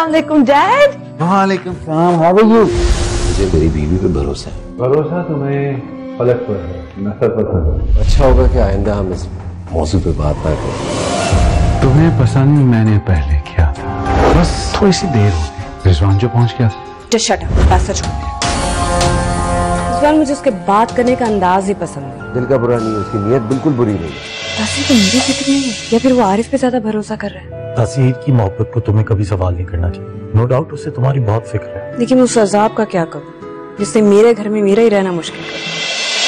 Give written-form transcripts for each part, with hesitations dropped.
अस्सलाम वालेकुम डैड। वालेकुम सलाम, हाउ आर यू? मुझे मेरी बीवी पे भरोसा है। भरोसा तुम्हें पलक पर है, नसर पर है। अच्छा होगा कि आइंदा हम इस मौजू पे बात ना करें। तुम्हें पसंद मैंने पहले किया था, बस थोड़ी सी देर हो गई। रिजवान जो पहुंच गया था। जस्ट शट अप, बस सच बोल। रिजवान, मुझे उसके बात करने का अंदाज ही पसंद है। दिल का बुरा नहीं है, उसकी नीयत बिल्कुल बुरी नहीं है। तासीर को मेरी फिक्र नहीं है या फिर वो आरिफ पे ज्यादा भरोसा कर रहा है? तासीर की मोहब्बत को तुम्हें कभी सवाल नहीं करना चाहिए। नो डाउट उससे तुम्हारी बहुत फिक्र है, लेकिन उस अजाब का क्या करूं जिससे मेरे घर में मेरा ही रहना मुश्किल कर दिया।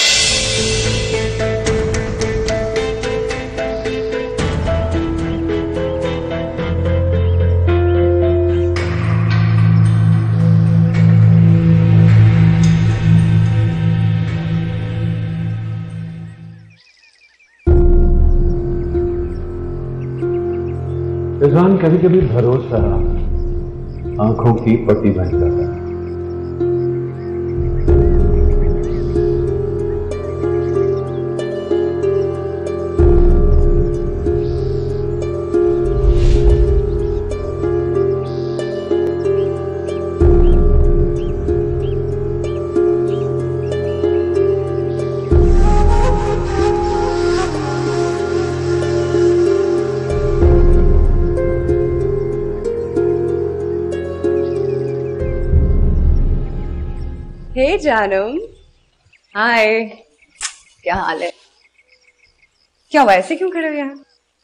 रिजवान, कभी कभी भरोसा आंखों की पट्टी बन जाता है। हे जानम, हाय, क्या हाल है? क्या हुआ, ऐसे क्यों खड़े हो यहाँ?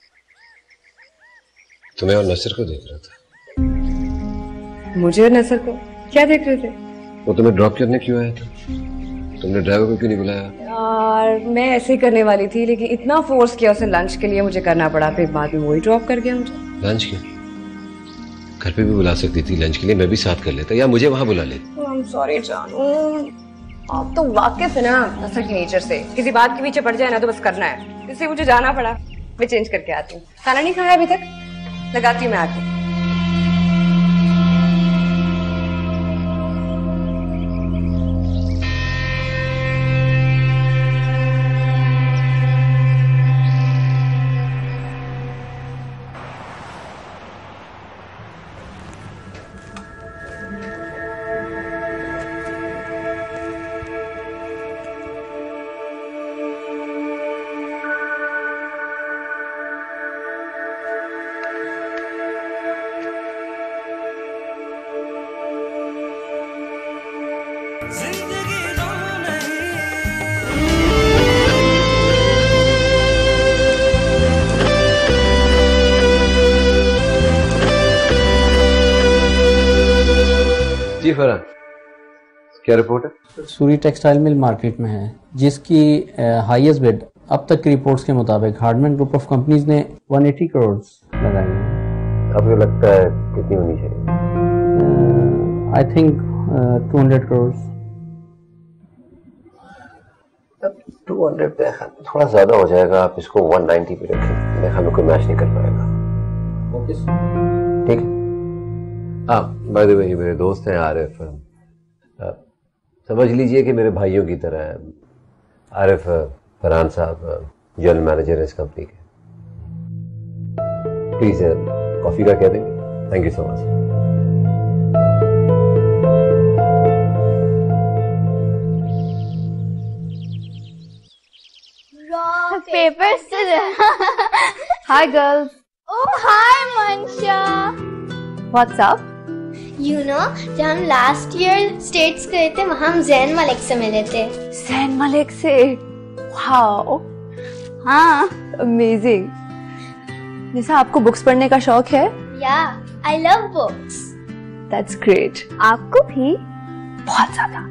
तुम्हें और नसर को देख रहा था। मुझे और नसर को क्या देख रहे थे? वो तुम्हें ड्रॉप करने क्यों आया था? तुमने ड्राइवर को क्यों नहीं बुलाया? यार मैं ऐसे ही करने वाली थी, लेकिन इतना फोर्स किया उसे लंच के लिए मुझे करना पड़ा, फिर बाद में वही ड्रॉप कर गया मुझे। लंच क्यों? घर पे भी बुला सकती थी लंच के लिए, मैं भी साथ कर लेता या मुझे वहां बुला लेती। आई एम सॉरी जानू, आप तो वाकिफ है ना नसर की नेचर से। किसी बात के पीछे पड़ जाए ना तो बस करना है, इसलिए मुझे जाना पड़ा। मैं चेंज करके आती हूँ। खाना नहीं खाया अभी तक? लगाती हूँ मैं आके। जी फरहान, क्या रिपोर्ट है? सूरी टेक्सटाइल मिल मार्केट में है, जिसकी हाईएस्ट बिड अब तक की रिपोर्ट्स के मुताबिक हार्डमैन ग्रुप ऑफ कंपनीज ने 180 करोड़ लगाई हैं। आपको लगता है कितनी होनी चाहिए? I think 200 crore. 200 पे थोड़ा ज्यादा हो जाएगा, आप इसको 190 पे रखें। मैं हमें कोई मैच नहीं कर पाएगा। ठीक है। हाँ, बाय द वे ये मेरे दोस्त हैं आरिफ। समझ लीजिए कि मेरे भाइयों की तरह है। आरिफ फरहान साहब जनरल मैनेजर है इस कंपनी के। प्लीज कॉफी का कह देंगे। Thank you so much. Paper, scissors. Hi girls. Oh, hi Mansha. What's up? You know, जब हम लास्ट ईयर स्टेट्स गए थे वहाँ हम जैन मलिक से मिले थे। जैन मलिक से? Wow. हाँ, amazing. निशा, आपको बुक्स पढ़ने का शौक है? Yeah, I love books. That's great. आपको भी? बहुत ज्यादा.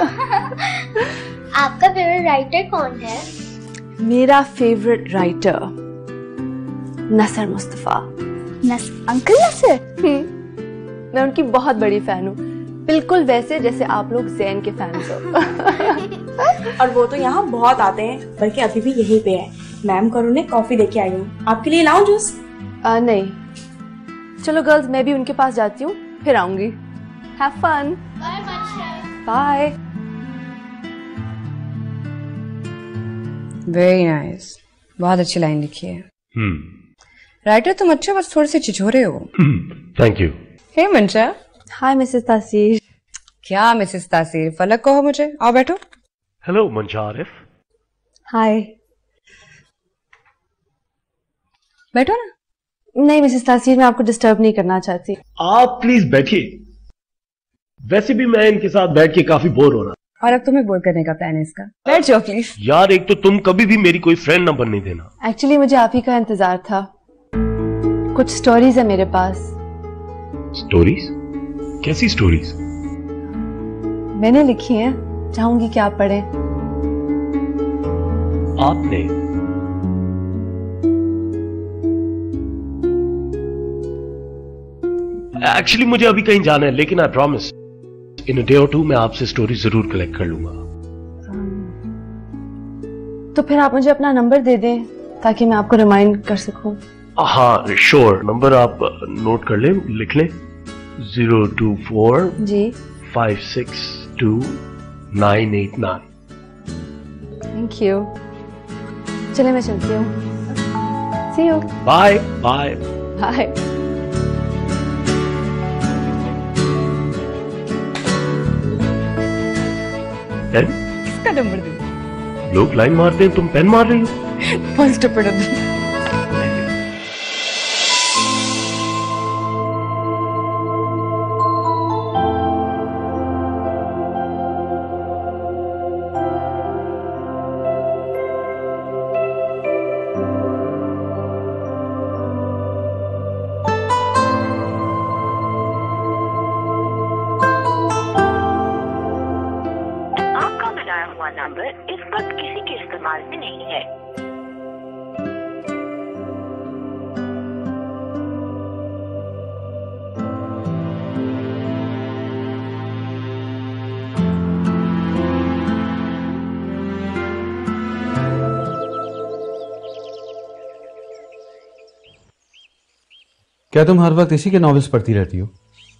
आपका फेवरेट राइटर कौन है? मेरा favourite writer Nasar Mustafa. Uncle Nasar? मैं उनकी बहुत बड़ी फैन हूँ, बिल्कुल वैसे जैसे आप लोग जैन के फैंस हो। और वो तो यहाँ बहुत आते हैं, बल्कि अभी भी यहीं पे है। मैम को उन्हें कॉफी देके आई हूँ, आपके लिए लाऊं जूस? नहीं, चलो गर्ल्स मैं भी उनके पास जाती हूँ, फिर आऊंगी। Have fun. Bye Mansha. Bye. Very nice, बहुत अच्छी लाइन लिखी है। राइटर तुम अच्छे, बस थोड़े से छिछोरे हो। Thank you. हे मंशा। हाय मिसेस तासीर। क्या मिसेस तासीर, फलक कहो मुझे। आओ बैठो। हेलो मंशा आरिफ। हाय। बैठो ना। नहीं मिसेस तासीर, मैं आपको डिस्टर्ब नहीं करना चाहती। आप प्लीज बैठिए। वैसे भी मैं इनके साथ बैठ के काफी बोर हो रहा। और अब तुम्हें बोर करने का प्लान है इसका। बैठ जाओ प्लीज। यार एक तो तुम कभी भी मेरी कोई फ्रेंड नंबर नहीं देना। एक्चुअली मुझे आप ही का इंतजार था। कुछ स्टोरीज है मेरे पास। स्टोरीज? कैसी स्टोरीज? मैंने लिखी है, चाहूंगी कि आप पढ़ें। आपने? एक्चुअली मुझे अभी कहीं जाना है, लेकिन I promise in a day और 2 मैं आपसे स्टोरी जरूर कलेक्ट कर लूंगा। तो फिर आप मुझे अपना नंबर दे दें ताकि मैं आपको रिमाइंड कर सकूं। हाँ श्योर, नंबर आप नोट कर लें, लिख लें। 024 जी 562 989। Thank you. चले मैं चलती हूँ। See you. Bye bye bye. Pen? किसका नंबर दे? लोग लाइन मारते हैं, तुम पेन मार रही हो। फर्स्ट पढ़ो। नंबर इस वक्त किसी के इस्तेमाल में नहीं है। क्या तुम हर वक्त इसी के नॉवेल्स पढ़ती रहती हो?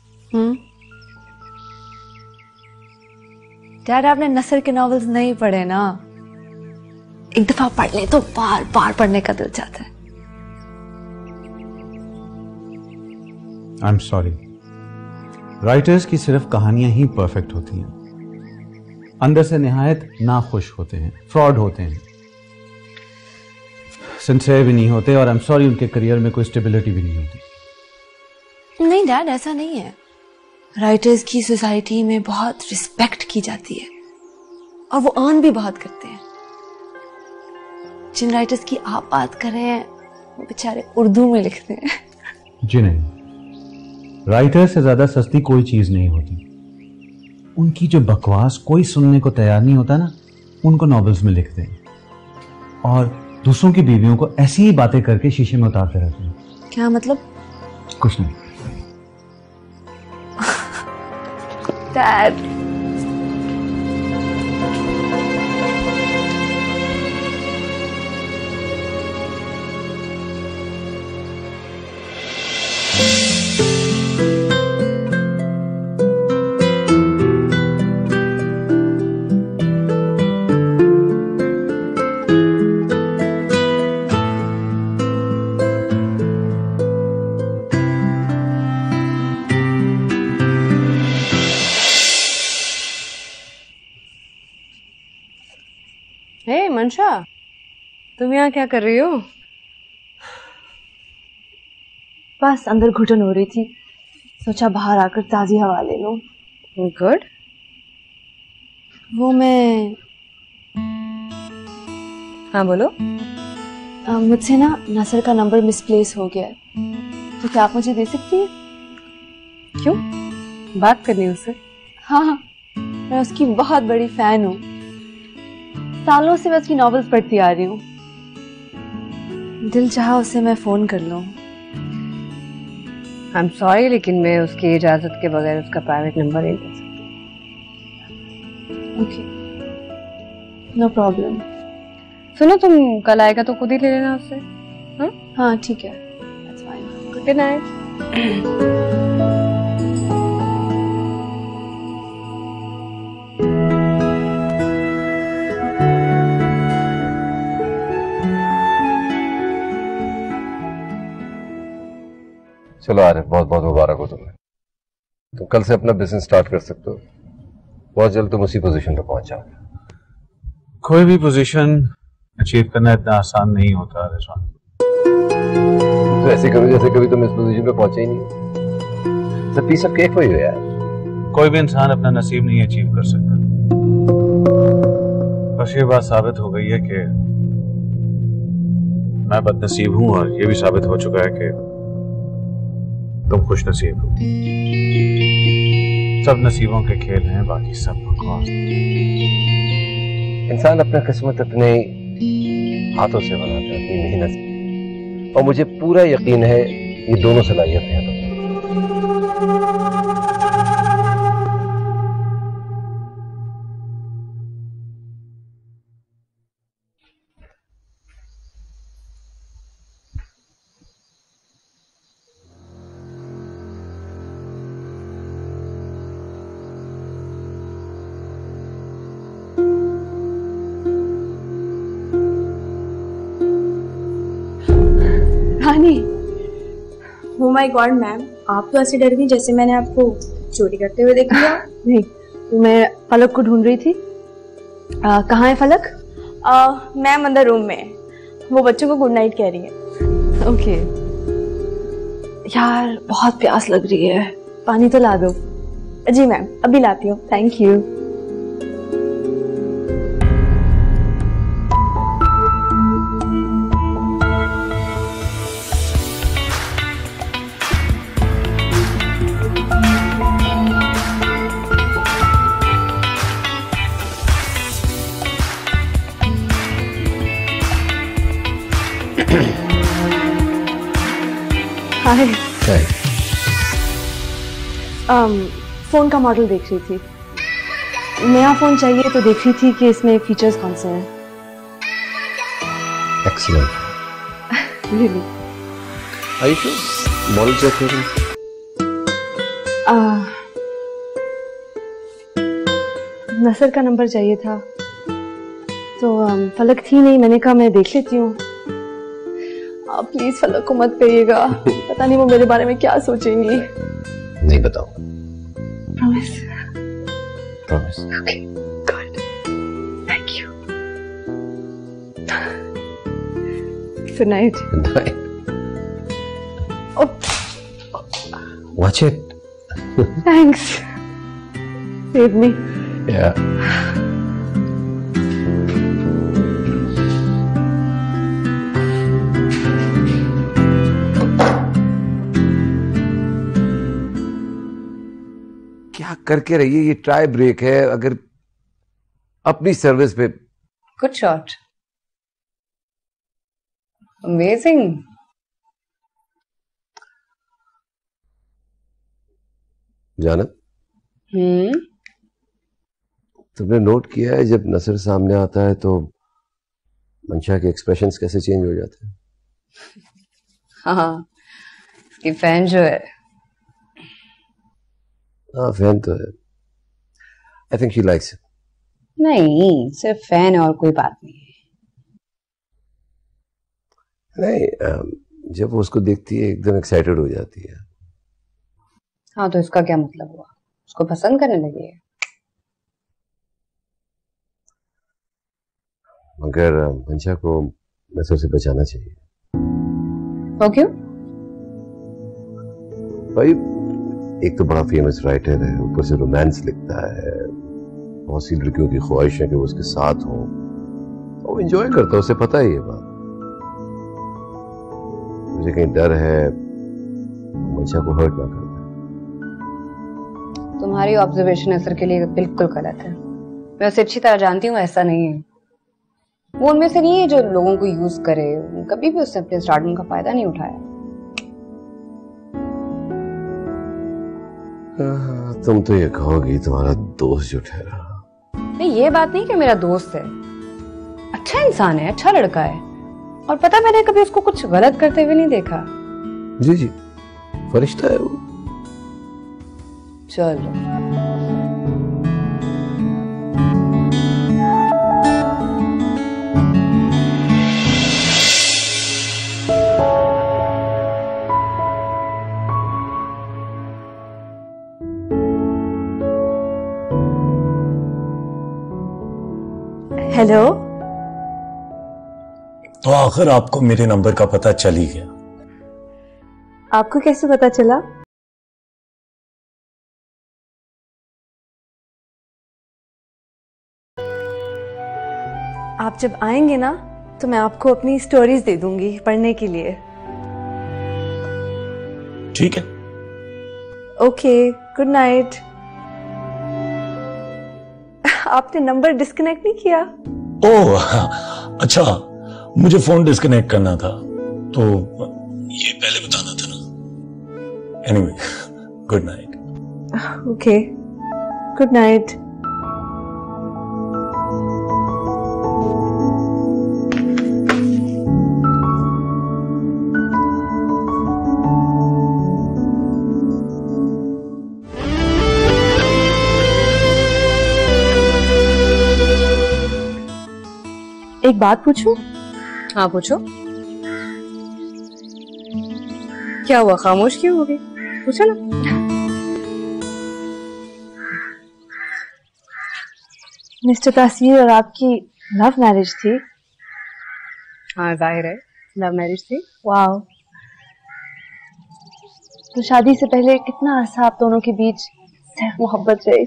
डैड, आपने नसर के नॉवेल्स नहीं पढ़े ना। एक दफा पढ़ ले तो बार बार पढ़ने का दिल चाहता है। आई एम सॉरी, राइटर्स की सिर्फ कहानियां ही परफेक्ट होती हैं, अंदर से निहायत नाखुश होते हैं, फ्रॉड होते हैं, सिंसियर भी नहीं होते, और आई एम सॉरी उनके करियर में कोई स्टेबिलिटी भी नहीं होती। नहीं डैड, ऐसा नहीं है। राइटर्स की सोसाइटी में बहुत रिस्पेक्ट की जाती है और वो अर्न भी बहुत करते हैं। जिन राइटर्स की आप बात कर रहे हैं वो बेचारे उर्दू में लिखते हैं। जी नहीं, राइटर से ज्यादा सस्ती कोई चीज नहीं होती। उनकी जो बकवास कोई सुनने को तैयार नहीं होता ना, उनको नॉवेल्स में लिखते हैं और दूसरों की बीवियों को ऐसी ही बातें करके शीशे में उतारते रहते हैं। क्या मतलब? कुछ नहीं। डैड, हे मंशा, तुम यहाँ क्या कर रही हो? बस अंदर घुटन हो रही थी, सोचा बाहर आकर ताजी हवा ले लो। गुड। वो मैं हाँ बोलो। मुझसे ना नसर का नंबर मिसप्लेस हो गया है, तो क्या आप मुझे दे सकती हैं? क्यों? बात करनी उससे? हाँ, मैं उसकी बहुत बड़ी फैन हूँ। सालों से मैं उसकी नॉवेल्स पढ़ती आ रही हूँ। दिल चाहा उसे मैं फोन कर लूँ। आई एम सॉरी, लेकिन मैं उसकी इजाजत के बगैर उसका प्राइवेट नंबर नहीं दे सकती। Okay, no problem. सुनो, तुम कल आएगा तो खुद ही ले लेना उससे। हाँ ठीक है, दैट्स फाइन। Good night. चलो आरिफ, बहुत बहुत मुबारक हो तुम्हें। तुम कल से अपना बिजनेस स्टार्ट कर सकते हो। बहुत जल्द तुम उसी पोजीशन पे पहुंच जाओगे। कोई भी पोजीशन अचीव करना इतना आसान नहीं होता रिजवान। तो ऐसे करो जैसे कभी तुम इस पोजीशन पे पहुंचे ही नहीं। सब पीस ऑफ केक हो यार। कोई भी इंसान अपना नसीब नहीं अचीव कर सकता। बस ये बात साबित हो गई है कि मैं बदनसीब हूं और ये भी साबित हो चुका है कि तुम खुश नसीब हो। सब नसीबों के खेल हैं, बाकी सब बकवास। इंसान अपना किस्मत अपने हाथों से बनाता है, अपनी मेहनत से। और मुझे पूरा यकीन है ये दोनों सलाहियतें हैं। Rani, oh my God ma'am, आप तो ऐसे डर गई जैसे मैंने आपको चोरी करते हुए देख लिया। नहीं, तो मैं फलक को ढूंढ रही थी। कहाँ है फलक? मैम अंदर रूम में है, वो बच्चों को गुड नाइट कह रही है। ओके। यार बहुत प्यास लग रही है, पानी तो ला दो। जी मैम, अभी लाती हूँ, थैंक यू। हाय। फोन का मॉडल देख रही थी, नया फोन चाहिए तो देख रही थी कि इसमें फीचर्स कौन से हैं। Excellent. Really? Are you sure? Model check करो। नसर का नंबर चाहिए था तो फलक थी नहीं, मैंने कहा मैं देख लेती हूँ। आप प्लीज फलक को मत कहिएगा, पता नहीं वो मेरे बारे में क्या सोचेंगी। नहीं बताओ। Promise? Promise. Okay, good, thank you. Good night. Good night. Watch it. Thanks, save me. या क्या करके रहिए, ये ट्राई ब्रेक है। अगर अपनी सर्विस पे। Good shot, amazing. जानत, तुमने नोट किया है जब नसर सामने आता है तो मंशा के एक्सप्रेशंस कैसे चेंज हो जाते हैं? हाँ, इसकी फैन जो है। हाँ, फैन तो है। I think she likes it. नहीं, सिर्फ फैन है और कोई बात नहीं है। नहीं, जब वो उसको देखती है एकदम एक्साइटेड हो जाती है। हाँ, तो इसका क्या मतलब हुआ? उसको पसंद करने लगी है। मगर मंशा को नसर से बचाना चाहिए। वो क्यों? भाई, एक तो बड़ा फेमस राइटर है, ऊपर से रोमांस लिखता है। बहुत सी लड़कियों की ख्वाहिश है कि वो उसके साथ हो। वो एंजॉय करता है, उसे पता है ये बात। मुझे कहीं डर है मंशा को हर्ट ना कर दे। तुम्हारी ऑब्जर्वेशन असर के लिए बिल्कुल गलत है। मैं उसे अच्छी तरह जानती हूँ, ऐसा नहीं है। वो उनमें से नहीं है जो लोगों को यूज करे। कभी भी उसने अपने स्टारडम का फायदा नहीं उठाया। तुम तो ये कहोगी तुम्हारा दोस्त जो ठहरा। नहीं, ये बात नहीं कि मेरा दोस्त है। अच्छा इंसान है, अच्छा लड़का है, और पता मैंने कभी उसको कुछ गलत करते हुए नहीं देखा। जी जी, फरिश्ता है वो। चलो, हेलो। तो आखिर आपको मेरे नंबर का पता चल ही गया। आपको कैसे पता चला? आप जब आएंगे ना तो मैं आपको अपनी स्टोरीज दे दूंगी पढ़ने के लिए। ठीक है। Okay, good night. आपने नंबर डिस्कनेक्ट नहीं किया? ओह अच्छा, मुझे फोन डिस्कनेक्ट करना था तो ये पहले बताना था ना। Anyway, good night. Okay, good night. एक बात पूछूं? हाँ पूछो। क्या हुआ, खामोश क्यों हो गई? पूछो ना। मिस्टर तासीर और आपकी लव मैरिज थी? हाँ जाहिर है लव मैरिज थी। वाह। तो शादी से पहले कितना अरसा आप दोनों के बीच सिर्फ मोहब्बत रही?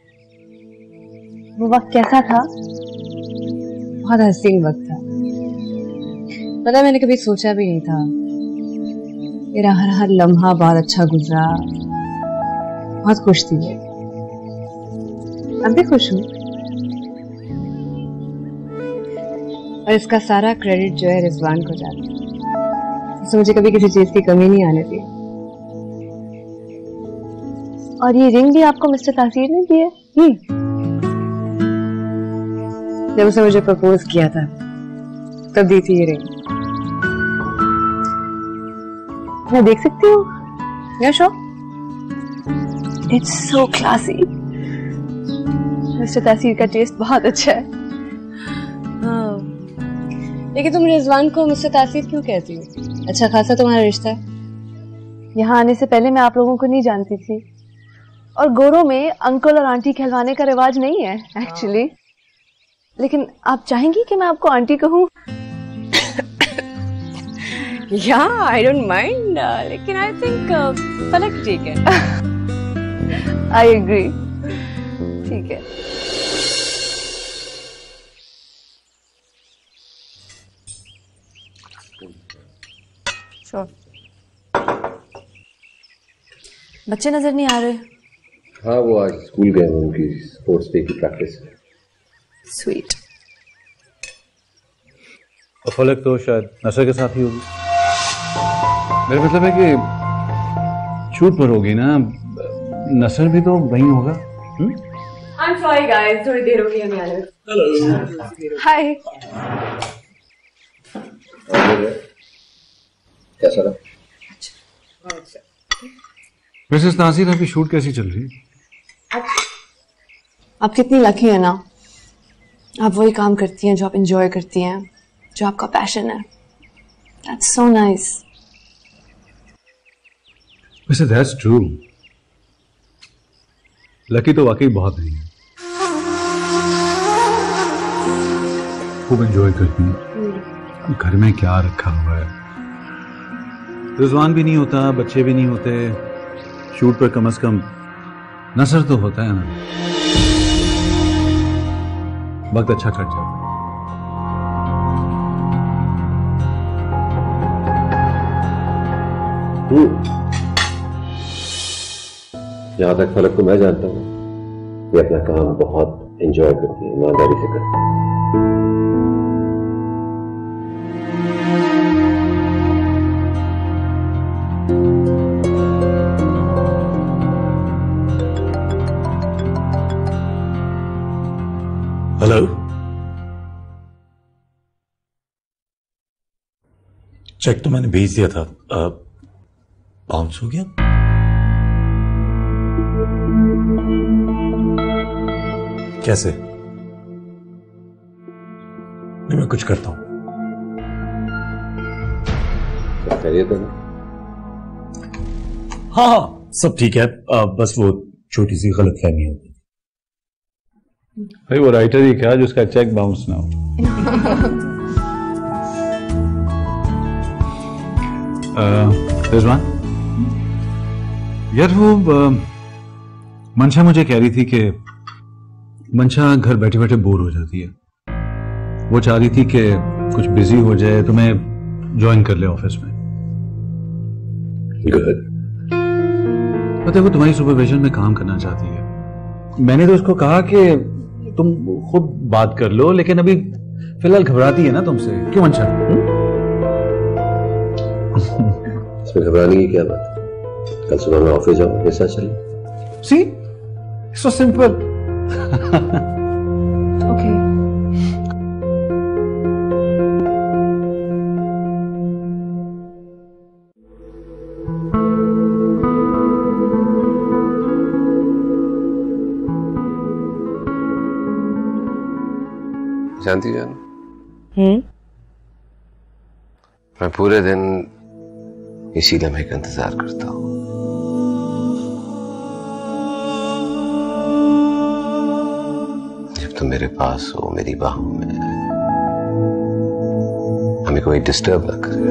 वो वक्त कैसा था? बहुत हसीन वक्त था। पता मैंने कभी सोचा भी नहीं था। मेरा हर हर लम्हा बहुत अच्छा गुजरा। बहुत खुश थी मैं। अब भी खुश हूँ। और इसका सारा क्रेडिट जो है रिजवान को जाता है। उसने मुझे कभी किसी चीज की कमी नहीं आने दी। और ये रिंग भी आपको मिस्टर तासीर ने दी है? जब उसने मुझे प्रपोज किया था तब दी थी ये रिंग। मैं देख सकती हूँ? या show. It's so classy. Mister Taseer का टेस्ट बहुत अच्छा है। हाँ, लेकिन तुम रिजवान को मिस्टर तासीर क्यों कहती हो? अच्छा खासा तुम्हारा रिश्ता है। यहाँ आने से पहले मैं आप लोगों को नहीं जानती थी। और गोरों में अंकल और आंटी कहलवाने का रिवाज नहीं है एक्चुअली। लेकिन आप चाहेंगी कि मैं आपको आंटी कहूँ? या आई डोंट माइंड, लेकिन आई थिंक फलक ठीक है। I agree. ठीक है। Sure. बच्चे नजर नहीं आ रहे। हाँ वो आज स्कूल गए हैं, उनकी स्पोर्ट्स डे की प्रैक्टिस है। स्वीट। और फलक तो शायद नसर के साथ ही होगी। मेरा मतलब है कि शूट पर होगी ना, नसर भी तो वहीं होगा। आई एम सॉरी गाइस, थोड़ी देर हो गई हमें आने में। हेलो। हाय। कैसा रहा? मिसेस तासीर, आपकी शूट कैसी चल रही है? आप कितनी लकी है ना, आप वही काम करती हैं जो आप एंजॉय करती हैं, जो आपका पैशन है। That's so nice. वैसे दैट्स ट्रू। लकी तो वाकई बहुत नहीं है। खूब एंजॉय करती हैं। घर में क्या रखा हुआ है, रिजवान भी नहीं होता, बच्चे भी नहीं होते, शूट पर कम से कम नसर तो होता है ना, वक्त अच्छा कट जाता है। जहां तक फलक को मैं जानता हूँ, ये अपना काम बहुत एंजॉय करती है, ईमानदारी से करती है। हेलो, चेक तो मैंने भेज दिया था, बाउंस हो गया। कैसे? नहीं, मैं कुछ करता हूं। खैरियत है ना? हाँ सब ठीक है, बस वो छोटी सी गलतफहमी हो गई। भाई वो राइटर ही क्या जिसका चेक बाउंस ना हो। रिजवान यार वो मंशा मुझे कह रही थी कि मंशा घर बैठे बैठे बोर हो जाती है। वो चाह रही थी कि कुछ बिजी हो जाए तो मैं ज्वाइन कर ले ऑफिस में। गुड। पता है वो तुम्हारी सुपरविजन में काम करना चाहती है। मैंने तो उसको कहा कि तुम खुद बात कर लो, लेकिन अभी फिलहाल घबराती है ना तुमसे। क्यों मंशा? इसमें घबराने की क्या बात है? कल सुबह मैं ऑफिस जाऊँ, कैसा चले? सी सो सिंपल। ओके जानती जान, मैं पूरे दिन इसी लम्हे का इंतजार करता हूँ। जब तुम मेरे पास हो, मेरी बाहों में, हमें कोई डिस्टर्ब ना करे।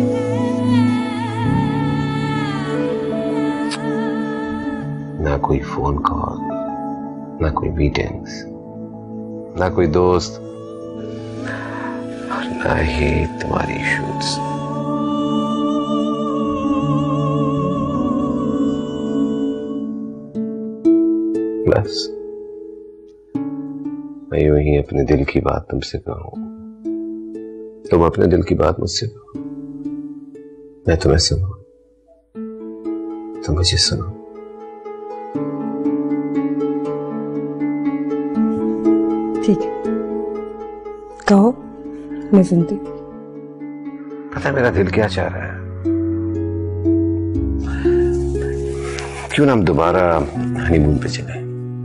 ना कोई फोन कॉल, ना कोई मीटिंग्स, ना कोई दोस्त, और ना ही तुम्हारी शूट्स। बस मैं यूं ही अपने दिल की बात तुमसे कहूं, तुम अपने दिल की बात मुझसे कहो, मैं तुम्हें सुनूं, तुम मुझे सुनो। ठीक है, कहो, मैं सुनती। पता है मेरा दिल क्या चाह रहा है? क्यों ना हम दोबारा हनीमून पे चले?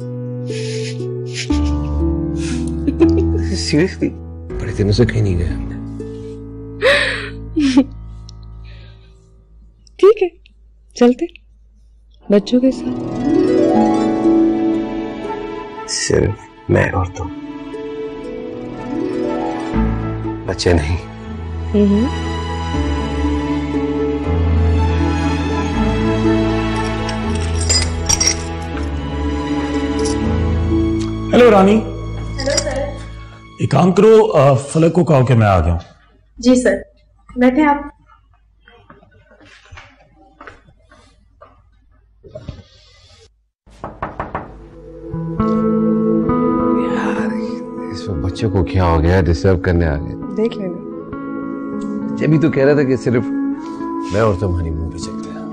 सीरियसली, बड़े दिनों से कहीं नहीं गए हमने। ठीक है, चलते बच्चों के साथ। सिर्फ मैं और तुम, बच्चे नहीं। हेलो रानी। Hello sir. एक काम करो, फलक को कहो कि मैं आ गया हूं। जी सर, बैठे आप। यार इसमें बच्चों को क्या हो गया? डिस्टर्ब करने आ गए। देख लेना। जब भी तो कह रहा था कि सिर्फ मैं और तुम हनीमून पे चल रहे हैं।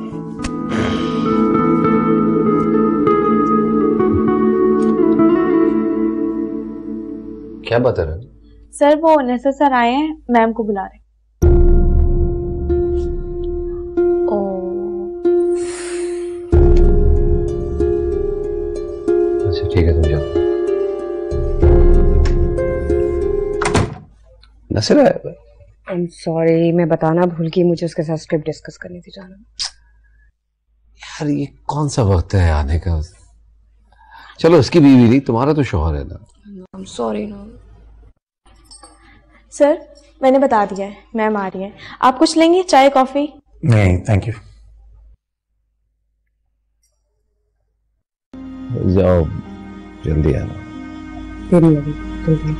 क्या बात है रानी? सर वो नेसर सर आए हैं, मैम को बुला रहे। अच्छा ठीक है, तुम जाओ। नसर है? I'm sorry, मैं बताना भूल गई, मुझे उसके साथ स्क्रिप्ट डिस्कस करनी थी। जाना यार ये कौन सा वक्त है आने का? चलो उसकी बीवी नहीं, तुम्हारा तो शौहर है ना। I'm sorry ना। सर मैंने बता दिया है, मैम आ रही है। आप कुछ लेंगे, चाय कॉफी? नहीं थैंक यू। जाओ, जल्दी आना। देरी लगी, जल्दी।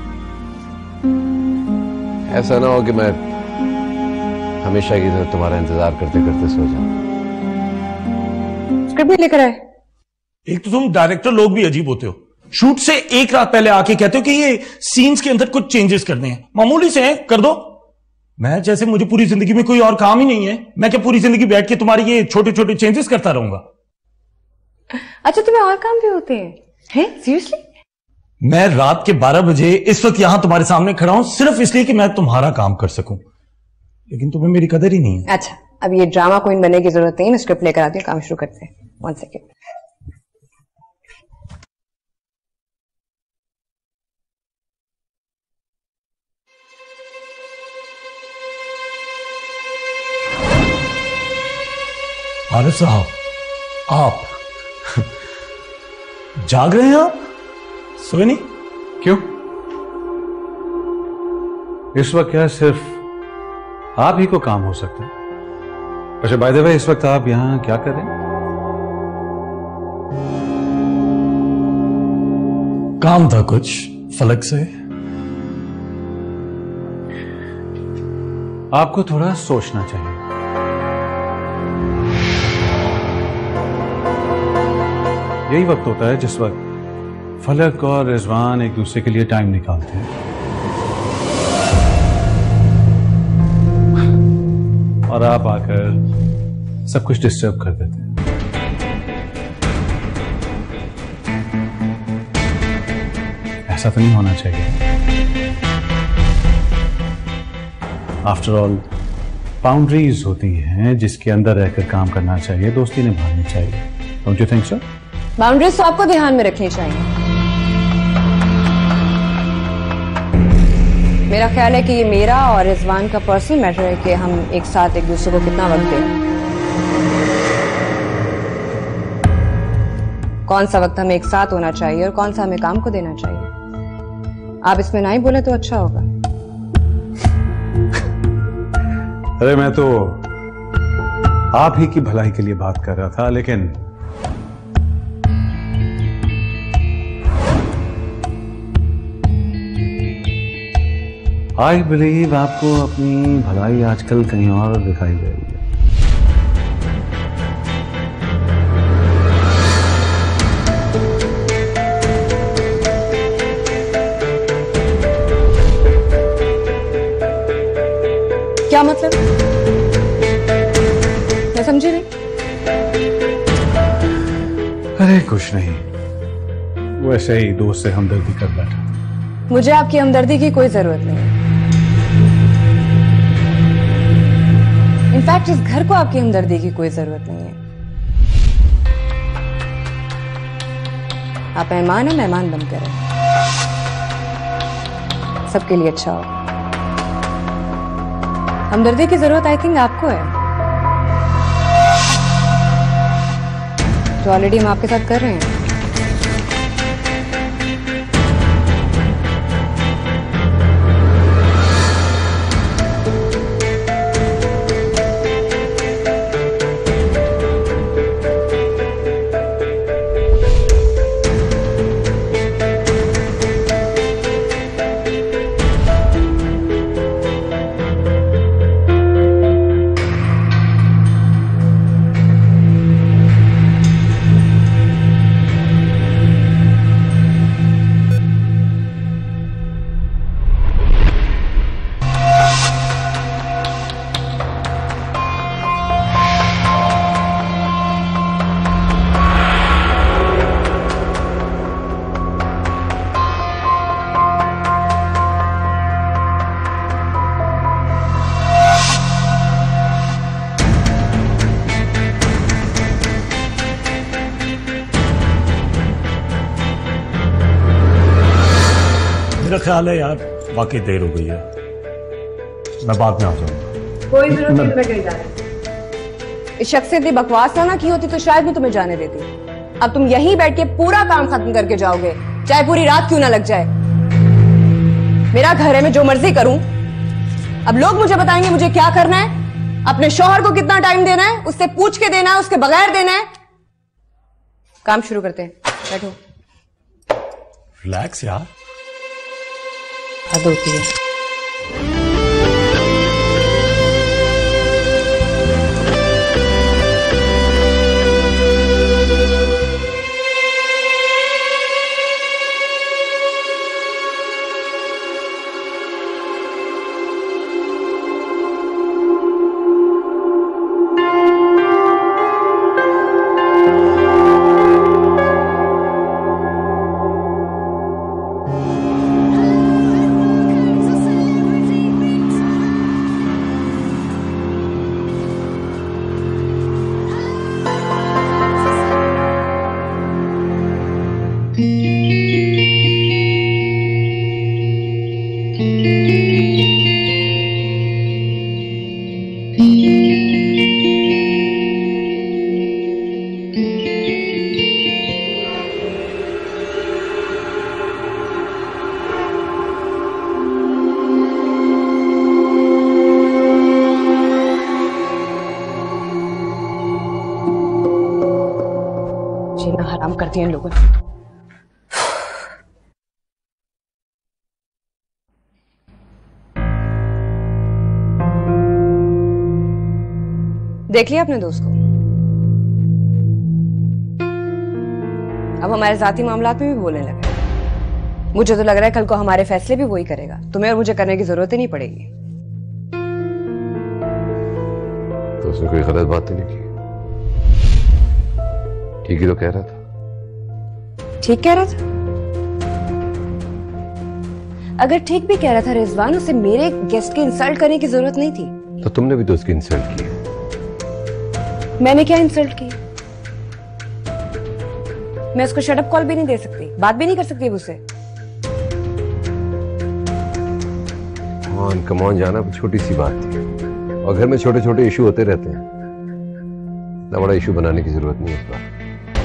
ऐसा ना हो कि मैं हमेशा की तरह तुम्हारा इंतजार करते करते सो जाऊं। स्क्रिप्ट नहीं लेकर आए? एक तो तुम डायरेक्टर लोग भी अजीब होते हो। शूट से एक रात पहले आके कहते हो कि ये सीन्स के अंदर कुछ चेंजेस करने हैं, मामूली से हैं, कर दो। मैं जैसे मुझे पूरी जिंदगी में कोई और काम ही नहीं है, मैं क्या पूरी जिंदगी बैठ के तुम्हारे ये छोटे छोटे चेंजेस करता रहूंगा? अच्छा तुम्हें और काम भी होते हैं? हैं? सीरियसली? मैं रात के 12 बजे इस वक्त यहां तुम्हारे सामने खड़ा हूं सिर्फ इसलिए कि मैं तुम्हारा काम कर सकूं, लेकिन तुम्हें मेरी कदर ही नहीं है। अच्छा अब ये ड्रामा क्वीन बनने की जरूरत नहीं, मैं स्क्रिप्ट लेकर आती हूँ, काम शुरू करते हैं। 1 सेकेंड। आरिफ साहब, आप जाग रहे हैं? आप सोए नहीं? क्यों? इस वक्त क्या सिर्फ आप ही को काम हो सकता है? अच्छा, बाय द वे, इस वक्त आप यहां क्या कर रहे हैं? काम था कुछ फलक से। आपको थोड़ा सोचना चाहिए। यही वक्त होता है जिस वक्त फलक और रिजवान एक दूसरे के लिए टाइम निकालते हैं और आप आकर सब कुछ डिस्टर्ब कर देते हैं। ऐसा तो नहीं होना चाहिए। आफ्टर ऑल बाउंड्रीज होती हैं जिसके अंदर रहकर काम करना चाहिए, दोस्ती निभानी चाहिए। Don't you think so? Boundaries तो आपको ध्यान में रखनी चाहिए। मेरा ख्याल है कि ये मेरा और रिजवान का पर्सनल मैटर है कि हम एक साथ एक दूसरे को कितना वक्त दें, कौन सा वक्त हमें एक साथ होना चाहिए और कौन सा हमें काम को देना चाहिए। आप इसमें ना ही बोले तो अच्छा होगा। अरे मैं तो आप ही की भलाई के लिए बात कर रहा था, लेकिन आई बिलीव आपको अपनी भलाई आजकल कहीं और दिखाई दे रही है। क्या मतलब? मैं समझी नहीं। अरे कुछ नहीं, वैसे ही दोस्त से हमदर्दी कर बैठा। मुझे आपकी हमदर्दी की कोई जरूरत नहीं है। इनफैक्ट इस घर को आपकी हमदर्दी की कोई जरूरत नहीं है। आप मेहमान हैं, मेहमान बनकर रहें, सबके लिए अच्छा हो। हमदर्दी की जरूरत आई थिंक आपको है, जो ऑलरेडी हम आपके साथ कर रहे हैं। मेरा ख्याल है यार वाकई देर हो गई है, मैं बाद में आ जाऊंगा। कोई जरूरत नहीं मैं कहीं जाने। इस शख्स से इतनी बकवास ना की होती तो शायद मैं तुम्हें जाने देती। अब तुम यहीं बैठ के पूरा काम खत्म करके जाओगे, चाहे पूरी रात क्यों ना लग जाए। मेरा घर है, मैं जो मर्जी करूं। अब लोग मुझे बताएंगे मुझे क्या करना है, अपने शौहर को कितना टाइम देना है, उससे पूछ के देना है, उसके बगैर देना है। काम शुरू करते हैं, बैठो। रिलैक्स यार, हद होती है। कर दिया इन लोगों ने। देख लिया अपने दोस्त को? अब हमारे जाती मामलात में भी बोलने लगे। मुझे तो लग रहा है कल को हमारे फैसले भी वही करेगा। तुम्हें और मुझे करने की जरूरत ही नहीं पड़ेगी। तो उसने कोई गलत बात तो नहीं की? ठीक ही तो कह रहा था। ठीक कह रहा था? अगर ठीक भी कह रहा था रिजवान, उसे मेरे गेस्ट की इंसल्ट करने की जरूरत नहीं थी। तो तुमने भी तो उसकी इंसल्ट की। मैंने क्या इंसल्ट की? मैं उसको शटअप कॉल भी नहीं दे सकती, बात भी नहीं कर सकती उससे। कम ऑन जाना छोटी सी बात थी, और घर में छोटे छोटे इशू होते रहते हैं, इतना बड़ा इशू बनाने की जरूरत नहीं है इस बार।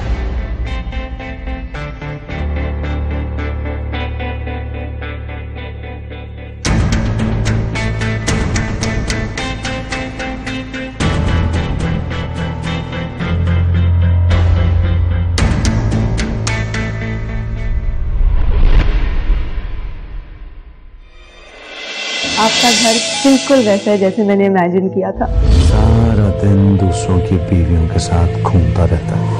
आपका घर बिल्कुल वैसा है जैसे मैंने इमेजिन किया था। सारा दिन दूसरों की बीवियों के साथ घूमता रहता है।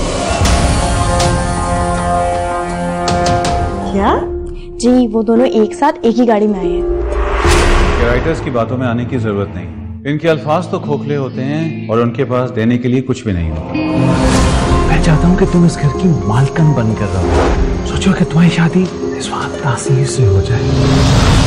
क्या? जी, वो दोनों एक साथ एक ही गाड़ी में आए हैं। राइटर्स की बातों में आने की जरूरत नहीं। इनके अल्फाज तो खोखले होते हैं और उनके पास देने के लिए कुछ भी नहीं होता। मैं चाहता हूँ कि तुम इस घर की मालकन बनकर रहो। सोचो कि तुम्हारी शादी रिजवान तासीर से हो जाए।